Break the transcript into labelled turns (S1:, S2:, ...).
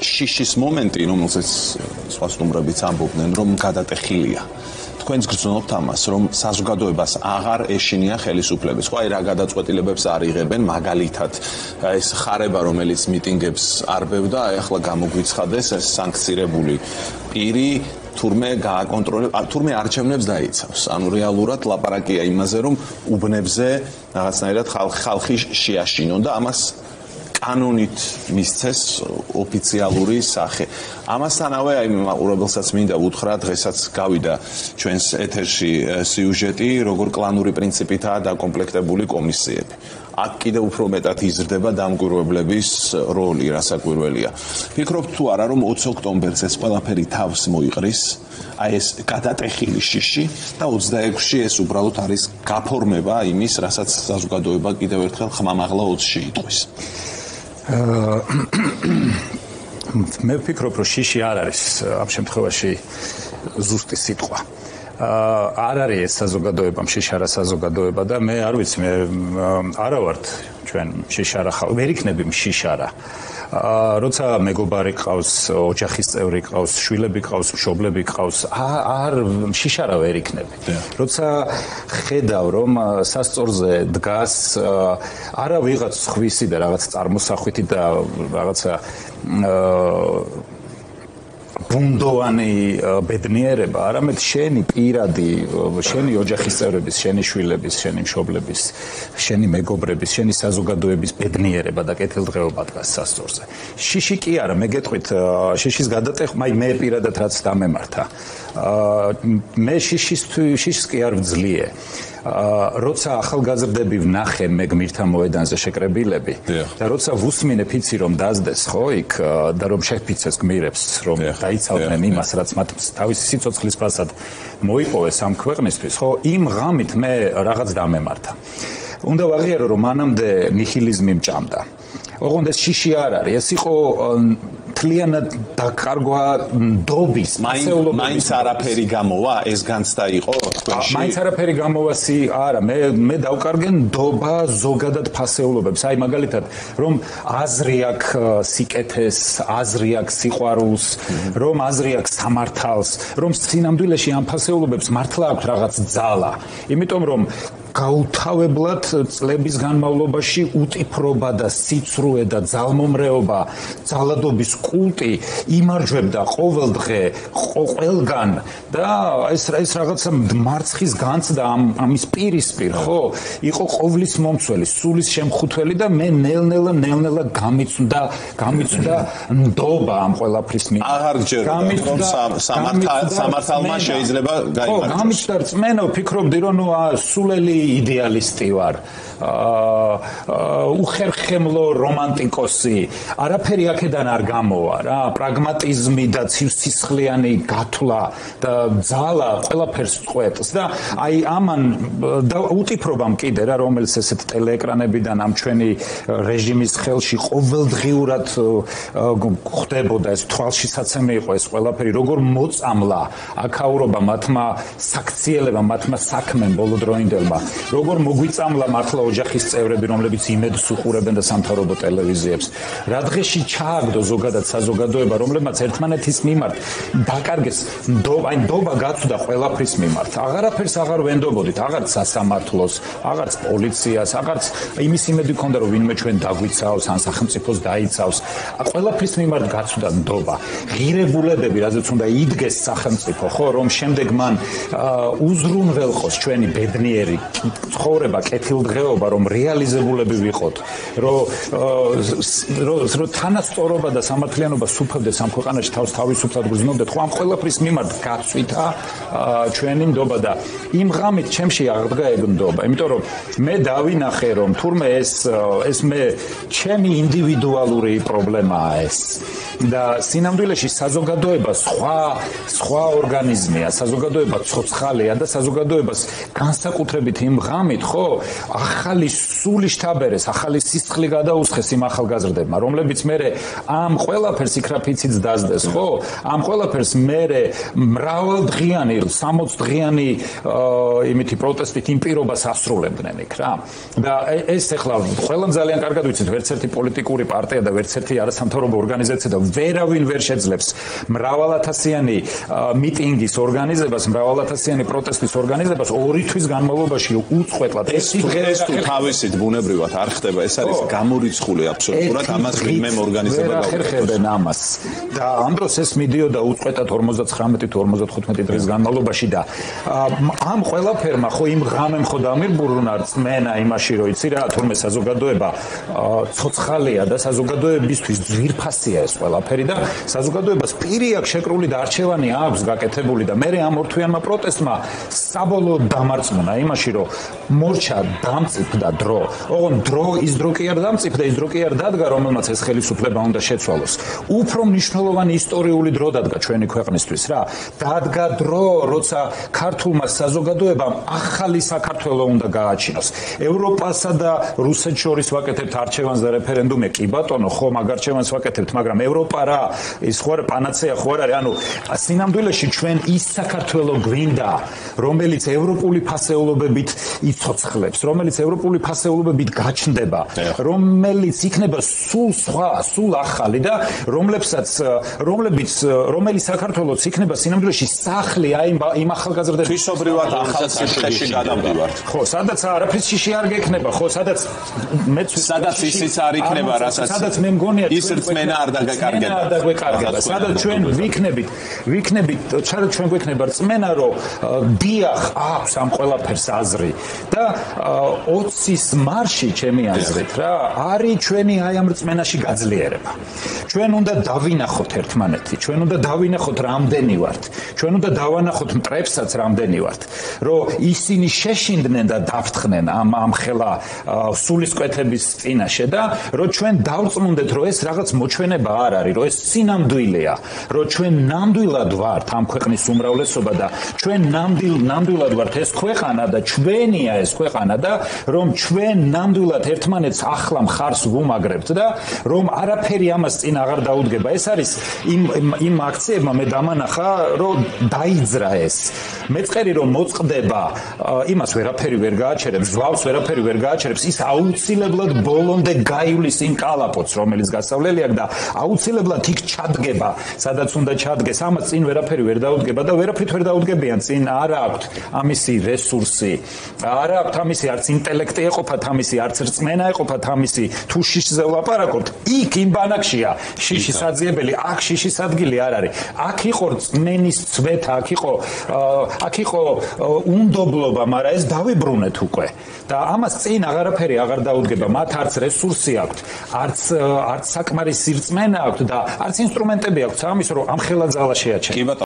S1: შიშის მომენტი, რომელსაც სხვა სტუმრებიც ამბობდნენ, რომ გადატეხილია. თქვენს გრძნობთ ამას, რომ საზოგადოებას აღარ ეშინია ხელისუფლების. ხო, აი რა გადაწყვეტილებებს არ იღებენ, მაგალითად, ეს ხარება, რომელიც მიტინგებს არბევდა, აი ახლა გამოგვიცხადეს ეს სანქცირებული პირი თურმე თურმე არჩევნებს დაიცავს. ანუ რეალურად ლაპარაკია იმაზე, რომ უბნებზე რაღაცნაირად ხალხი შეაშინონ და ამას კანონით მისცეს ოფიციალური სახე. ამასთანავე აი მაყურებელსაც მინდა უთხრა, დღესაც გავიდა ჩვენს ეთერში სიუჟეტი, როგორ კლანური პრინციპითაა დაკომპლექტებული კომისიები. აქ კიდევ უფრო მეტად იზრდება დამკვირვებლების როლი, რასაკვირველია. ფიქრობთ თუ არა, რომ 20 ოქტომბერს ეს ყველაფერი თავს მოიყრის, აი ეს გადატეხილი შიში და 26-ში ეს უბრალოდ არის გაფორმება იმის, რასაც საზოგადოება კიდევ ერთხელ ხმამაღლა 20-ში იტყვის.
S2: მე ვფიქრობ, რომ შიში არ არის ამ შემთხვევაში ზუსტი სიტყვა. არ არის ეს საზოგადოება, შიშარა საზოგადოება და მე არ ვიცი, მე არა ვარ ჩვენ შიშარა ხალხი, ვერ იქნები შიშარა. როცა მეგობარი ყავს, ოჯახის წევრი ყავს, შვილები ყავს, მშობლები ყავს, არ შიშარა ვერ იქნები. როცა ხედავ, რომ სასწორზე დგას არა ვიღაც ხვისი და რაღაც წარმოსახვითი და რაღაცა ბუნდოვანი ბედნიერება, არამედ შენი პირადი, შენი ოჯახის წევრების, შენი შვილების, შენი მშობლების, შენი მეგობრების, შენი საზოგადოების ბედნიერება და კეთილდღეობა დგას სასწორზე. შიში კი არა, მე გეტყვით, შიშის გადატეხვა, მე პირადად რაც დამემართა. მე შიშის კი არ ვძლიე. როცა ახალგაზრდები ვნახე მე გმირთა მოედანზე შეკრებილები და როცა ვუსმინე ფიცი რომ დაზდეს ხო იქ და რომ შეფიცეს გმირებს რომ დაიცავდნენ იმას რაც მათ თავისი სიცოცხლის ფასად მოიპოვეს ამ ქვეყნისთვის ხო იმ ღამით მე რაღაც დამემართა. უნდა ვაღიარო რომ მანამდე ნიჰილიზმი მჭამდა. ოღონდ ეს შიში არ არის, ეს იყო მთლიანად დაკარგვა ნდობის, მასეულობის.
S1: მაინც არაფერი გამოვა, ეს განცდა იყო თქვენში?
S2: მაინც არაფერი გამოვასი არა, მე დავკარგე ნდობა ზოგადად ფასეულობებს. აი მაგალითად, რომ აზრი აქვს სიკეთეს, აზრი აქვს სიყვარულს, რომ აზრი აქვს სამართალს, რომ სინამდვილეში ამ ფასეულობებს მართლა აქვს რაღაც ძალა. იმიტომ რომ გაუთავებლად წლების განმავლობაში უტიფრობა და სიცრუე და ძალმომრეობა, ძალადობის კულტი იმარჯვებდა ყოველ დღე, ყველგან და ეს რაღაცა მარცხის განცდა ამის პირისპირ, ხო? იყო ყოვლის მომცველი, სულის შემხუთველი და მე ნელ-ნელა გამიცნდა ნდობა ამ ყველაფრის მიმართ.
S1: აღარ გჯეროდა, რომ სამართალმა შეიძლება გაიმარჯვოს.
S2: ხო, გამიცდა რწმენა, ვფიქრობდი, რომ სულელი იდეალისტი ვარ. უხერხემლო რომანტიკოსი, არაფერი აქედან არ გამოვა რა, პრაგმატიზმი და ცივსისხლიანი გათვლა და ძალა ყველაფერს წყვეტს და აი ამან და უტიფრობამ კიდე რა, რომელიც ესეთ ტელეეკრანებიდან ამ ჩვენი რეჟიმის ხელში ყოველდღიურად ხდებოდა, ეს თვალშისაცემი იყო ეს ყველაფერი, როგორ მოწამლა აქაურობა მათმა საქციელებმა, მათმა საქმემ ბოლოდროინდელმა, როგორ მოგვიწამლა მართლა ოჯახის წევრები, რომლებიც იმედს უყურებენ და სამთავრობო ტელევიზიებს. რა დღეში ჩააგდო ზოგადად საზოგადოება, რომლებმაც ერთმანეთის მიმართ დაკარგეს ნდობა გაცვდა ყველაფრის მიმართ. აღარაფერს აღარ ვენდობოდით, აღარც სასამართლოს, აღარც პოლიციას, აღარც იმის იმედი ქონდა, რომ ვინმე ჩვენ დაგვიცავს, ან სახელმწიფოს დაიცავს. ყველაფრის მიმართ გაცვდა ნდობა. ღირებულებები, რაზეც უნდა იდგეს სახელმწიფო, ხო, რომ შემდეგ მან უზრუნველყოს ჩვენი ბედნიერი ცხოვრება, კეთილდღეობა, რომ რეალიზებულები ვიყოთ, რომ თანასწორობა და სამართლიანობა სუფევდეს ამ ქვეყანაში თავს თავისუფლად გრძნობდეთ, ხო ამ ყველაფრის მიმართ გაცვითა ჩვენი ნდობა და იმ ღამით ჩემში აღდგა ეგ ნდობა, იმიტომ რომ მე დავინახე, რომ თურმე ეს მე ჩემი ინდივიდუალური პრობლემაა ეს და სინამდვილეში საზოგადოება სხვა ორგანიზმია, საზოგადოება ცოცხალია და საზოგადოებას განსაკუთრებით იმ ღამით, ხო, ახალი სული შთაბერეს, ახალი სისხლი გადაუსხეს იმ ახალგაზრდებმა, რომლებიც მერე ამ ყველაფერს იქრაფიციც დაზდეს, ხო? ამ ყველაფერს მერე მრავალდღიანი, 60 დღიანი იმითი პროტესტით იმ პირობას ასრულებდნენ იქ რა. და ეს ახლა ყველამ ძალიან კარგად ვიცით, ვერც ერთი პოლიტიკური პარტია და ვერც ერთი არასამთავრობო ორგანიზაცია და ვერავინ ვერ შეძლებს მრავალათასიანი მიტინგის ორგანიზებას, მრავალათასიანი პროტესტის ორგანიზებას 2 თვის განმავლობაში უწყვეტლად.
S1: ეს დღეს თუ თავისით ბუნებრივად არ ხდება, ეს არის გამორიცხული აბსოლუტურად, ამას ვინმე ორგანიზება
S2: ხერხებენ ამას. და ამ დროს ეს მიდიოდა უწყვეტად 59 თუ 55 დღის განმავლობაში და ამ ყველაფერმა ხო იმ ღამემ ხო დამირბურნა რწმენა იმაში, რომ იცი რა, თურმე საზოგადოება ცოცხალია და საზოგადოებისთვის ძვირფასია ეს ყველაფერი და საზოგადოებას პირი აქვს შეკრული და არჩევანი აქვს გაკეთებული და მე ამ ორთვიანმა პროტესტმა საბოლოოდ დამარწმუნა იმაში, რომ მორჩა დამწიფდა დრო. ოღონ ის დრო კი არ დამწიფდა, ის დრო კი არ დადგა, რომელმაც ეს ხელისუფლება უნდა შეცვალოს. უფრო მნიშვნელოვანი ისტორიული დრო დადგა ჩვენი ქვეყნისთვის რა. დადგა დრო, როცა ქართულმა საზოგადოებამ ახალი საქართველო უნდა გააჩინოს. ევროპასა და რუსეთს შორის ვაკეთებთ არჩევანს და რეფერენდუმი, კი ბატონო, ხო, მაგ არჩევანს ვაკეთებთ, მაგრამ ევროპა რა, ის ხო არა პანაცეა, ხო არ არის, ანუ სინამდვილეში ჩვენ ის საქართველო გვინდა, რომელიც ევროპული ფასეულობებით იცოცხლებს, რომელიც ევროპული ფასეულობებით გაჩნდება, რომელიც იქნება სულ სხვა, სულ ახალი და რომელიც საქართველოს იქნება სინამდვილეში სახლი იმ ახალგაზრდების
S1: თვისობრივად ახალ სახლში გადავდივართ.
S2: ხო, სადაც არაფრის შიში არ გექნება, ხო, სადაც
S1: ისიც არ იქნება,
S2: სადაც მე მგონია
S1: ის რწმენა არ
S2: დაგვეკარგება, სადაც ჩვენ ვიქნებით, სადაც ჩვენ გვექნება რწმენა, რომ დიახ, აქვს ამ ყველაფერს აზრი და 20-ის მარში ჩემი აზრით რა, არის ჩვენი აი ამ რწმენაში გაძლიერება. ჩვენ უნდა დავინახოთ ერთმანეთი, ჩვენ უნდა დავინახოთ რამდენი ვართ, ჩვენ უნდა დავანახოთ მტრებსაც რამდენი ვართ, რომ ისინი შეშინდნენ და დაფრთხნენ ამ ხელა სულისკვეთების წინაშე და რომ ჩვენ დავწმუნდეთ, რომ ეს რაღაც მოჩვენება არ არის, რომ ეს სინამდვილეა, რომ ჩვენ ნამდვილად ვართ ამ ქვეყნის უმრავლესობა და ჩვენ ნამდვილად ვართ ეს ქვეყანა და ჩვენია ეს ქვეყანა და რომ ჩვენ ნამდვილად ერთმანეთს ახლა მხარს ვუმაგრებთ და რომ არაფერი ამას წინ აღარ დაუდგება. ეს არის იმ აქციებმა მე დამანახა, რომ დაიძრა ეს. მეწყერი რომ მოწყდება, იმას ვერაფერი ვერ გააჩერებს, ზვავს ვერაფერი ვერ გააჩერებს, ის აუცილებლად ბოლომდე გაივლის იმ კალაპოტს, რომელიც გასავლელი აქვს და აუცილებლად იქ ჩადგება, სადაც უნდა ჩადგეს. ამას წინ ვერაფერი ვერ დაუდგება და ვერაფრით ვერ დაუდგებიან წინ. არ აქვთ ამისი რესურსი, არ აქვთ ამისი არც ინტელექტი ეყოფათ ამისი, არც რწმენა ეყოფათ ამისი. თუ შიშზე ვლაპარაკობთ, იქ იმ ბანაკშია შიშის აძიებელი, აქ შიშის ადგილი არ არის. აქ იყო რწმენის ცვეთა, აქ იყო უნდობლობა, მაგრამ ეს დავიბრუნეთ უკვე. და ამას წინ აღარაფერი აღარ დაუდგება. მათ არც რესურსი აქვთ, არც საკმარისი რწმენა აქვთ და არც ინსტრუმენტები აქვთ ამის, რომ ამ ხელა ძალა შეაჩერონ.